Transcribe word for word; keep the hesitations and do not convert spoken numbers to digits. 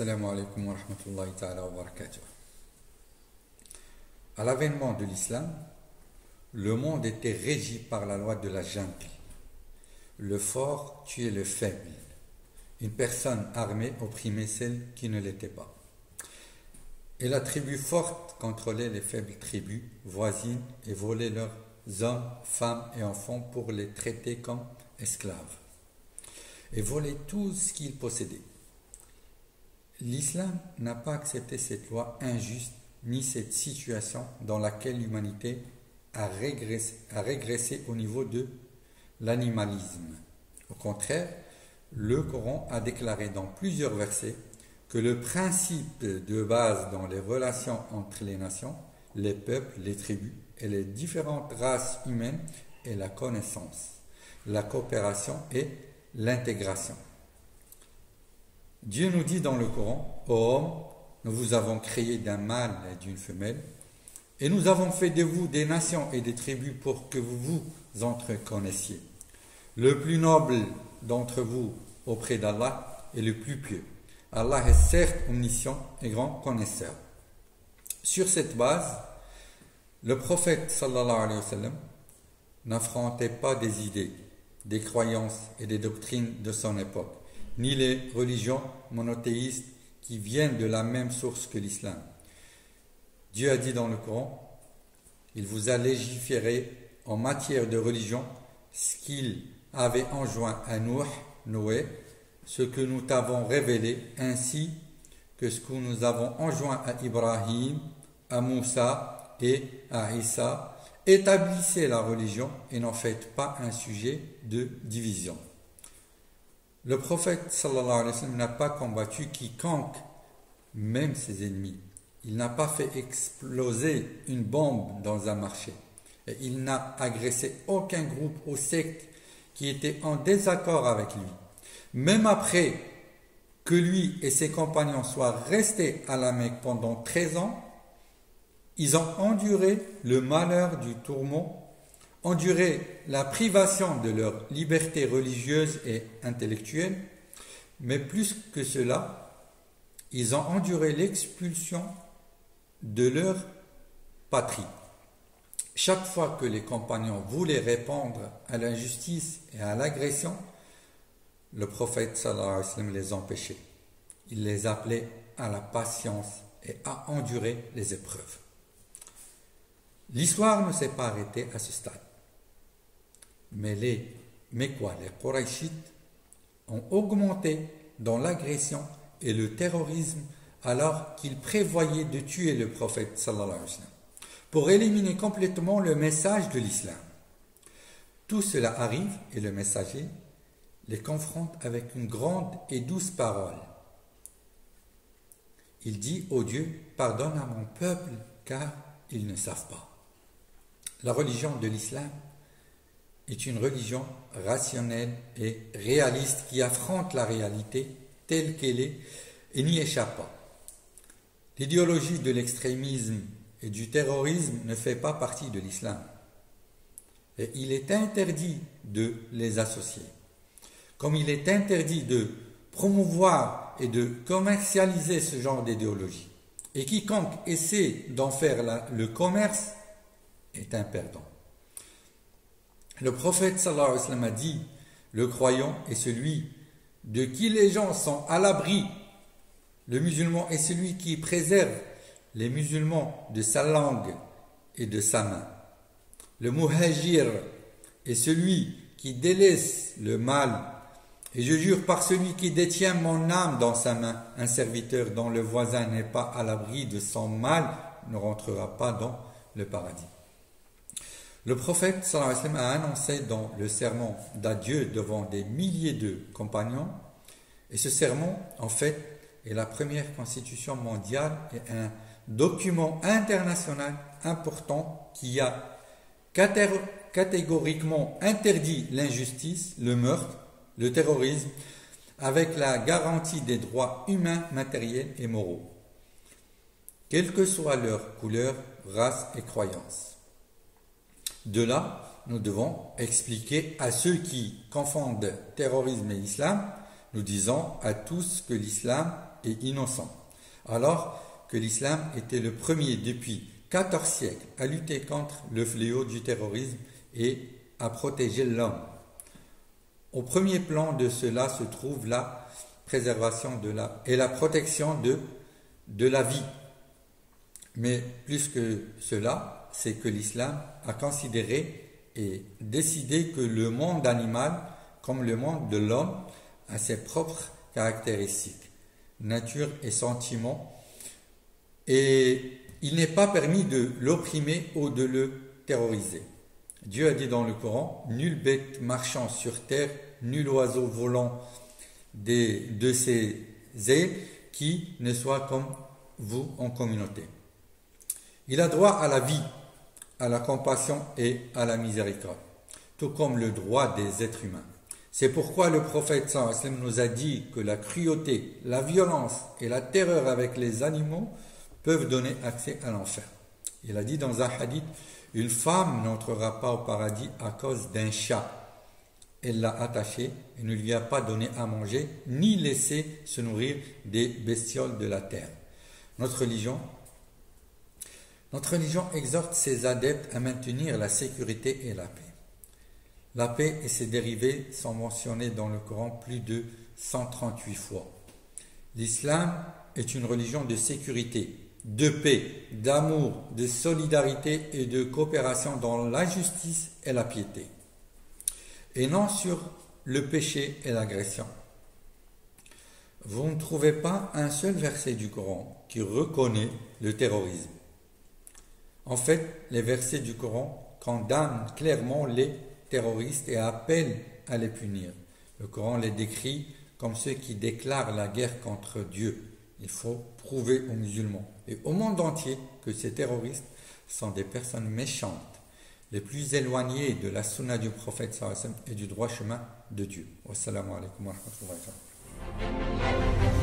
Assalamu alaikum wa rahmatullahi ta'ala wa barakatuh. À l'avènement de l'islam, le monde était régi par la loi de la jungle. Le fort tuait le faible. Une personne armée opprimait celle qui ne l'était pas. Et la tribu forte contrôlait les faibles tribus voisines et volait leurs hommes, femmes et enfants pour les traiter comme esclaves. Et volait tout ce qu'ils possédaient. L'islam n'a pas accepté cette loi injuste ni cette situation dans laquelle l'humanité a régressé, a régressé au niveau de l'animalisme. Au contraire, le Coran a déclaré dans plusieurs versets que le principe de base dans les relations entre les nations, les peuples, les tribus et les différentes races humaines est la connaissance, la coopération et l'intégration. Dieu nous dit dans le Coran: ô homme, nous vous avons créé d'un mâle et d'une femelle, et nous avons fait de vous des nations et des tribus pour que vous vous entreconnaissiez. Le plus noble d'entre vous auprès d'Allah est le plus pieux. Allah est certes omniscient et grand connaisseur. Sur cette base, le prophète sallallahu alayhi wa sallam n'affrontait pas des idées, des croyances et des doctrines de son époque, ni les religions monothéistes qui viennent de la même source que l'islam. Dieu a dit dans le Coran: il vous a légiféré en matière de religion ce qu'il avait enjoint à Nuh, Noé, ce que nous t'avons révélé, ainsi que ce que nous avons enjoint à Ibrahim, à Moussa et à Isa. Établissez la religion et n'en faites pas un sujet de division. Le prophète sallallahu alayhi wa sallam n'a pas combattu quiconque, même ses ennemis. Il n'a pas fait exploser une bombe dans un marché. Et il n'a agressé aucun groupe ou secte qui était en désaccord avec lui. Même après que lui et ses compagnons soient restés à la Mecque pendant treize ans, ils ont enduré le malheur du tourment, enduré la privation de leur liberté religieuse et intellectuelle, mais plus que cela, ils ont enduré l'expulsion de leur patrie. Chaque fois que les compagnons voulaient répondre à l'injustice et à l'agression, le prophète sallallahu alayhi wa sallam les empêchait. Il les appelait à la patience et à endurer les épreuves. L'histoire ne s'est pas arrêtée à ce stade. Mais les Mécois, les Qurayshites, ont augmenté dans l'agression et le terrorisme alors qu'ils prévoyaient de tuer le prophète sallallahu alayhi wa sallam pour éliminer complètement le message de l'islam. Tout cela arrive et le messager les confronte avec une grande et douce parole. Il dit: ô Dieu, pardonne à mon peuple car ils ne savent pas. La religion de l'islam est une religion rationnelle et réaliste qui affronte la réalité telle qu'elle est et n'y échappe pas. L'idéologie de l'extrémisme et du terrorisme ne fait pas partie de l'islam. Et il est interdit de les associer. Comme il est interdit de promouvoir et de commercialiser ce genre d'idéologie. Et quiconque essaie d'en faire la, le commerce est un perdant. Le prophète sallallahu alayhi wa sallam a dit: le croyant est celui de qui les gens sont à l'abri. Le musulman est celui qui préserve les musulmans de sa langue et de sa main. Le muhajir est celui qui délaisse le mal. Et je jure par celui qui détient mon âme dans sa main, un serviteur dont le voisin n'est pas à l'abri de son mal ne rentrera pas dans le paradis. Le prophète sallallahu alayhi wa sallam a annoncé dans le sermon d'adieu devant des milliers de compagnons, et ce sermon, en fait, est la première constitution mondiale et un document international important qui a catégoriquement interdit l'injustice, le meurtre, le terrorisme, avec la garantie des droits humains, matériels et moraux, quelle que soit leur couleur, race et croyance. De là, nous devons expliquer à ceux qui confondent terrorisme et islam, nous disons à tous que l'islam et innocents. Alors que l'islam était le premier depuis quatorze siècles à lutter contre le fléau du terrorisme et à protéger l'homme. Au premier plan de cela se trouve la préservation de la, et la protection de, de la vie. Mais plus que cela, c'est que l'islam a considéré et décidé que le monde animal, comme le monde de l'homme, a ses propres caractéristiques, nature et sentiments, et il n'est pas permis de l'opprimer ou de le terroriser. Dieu a dit dans le Coran, « Nulle bête marchant sur terre, nul oiseau volant des, de ses ailes qui ne soit comme vous en communauté. » Il a droit à la vie, à la compassion et à la miséricorde, tout comme le droit des êtres humains. C'est pourquoi le prophète sallallahu alayhi wa sallam nous a dit que la cruauté, la violence et la terreur avec les animaux peuvent donner accès à l'enfer. Il a dit dans un hadith, une femme n'entrera pas au paradis à cause d'un chat. Elle l'a attaché et ne lui a pas donné à manger, ni laissé se nourrir des bestioles de la terre. Notre religion, notre religion exhorte ses adeptes à maintenir la sécurité et la paix. La paix et ses dérivés sont mentionnés dans le Coran plus de cent trente-huit fois. L'islam est une religion de sécurité, de paix, d'amour, de solidarité et de coopération dans la justice et la piété, et non sur le péché et l'agression. Vous ne trouvez pas un seul verset du Coran qui reconnaît le terrorisme. En fait, les versets du Coran condamnent clairement les terroristes et appellent à les punir. Le Coran les décrit comme ceux qui déclarent la guerre contre Dieu. Il faut prouver aux musulmans et au monde entier que ces terroristes sont des personnes méchantes, les plus éloignées de la sunna du prophète sallallahu alayhi wa sallam et du droit chemin de Dieu. Wassalamu alaikum wa rahmatullahi wa barakatuh.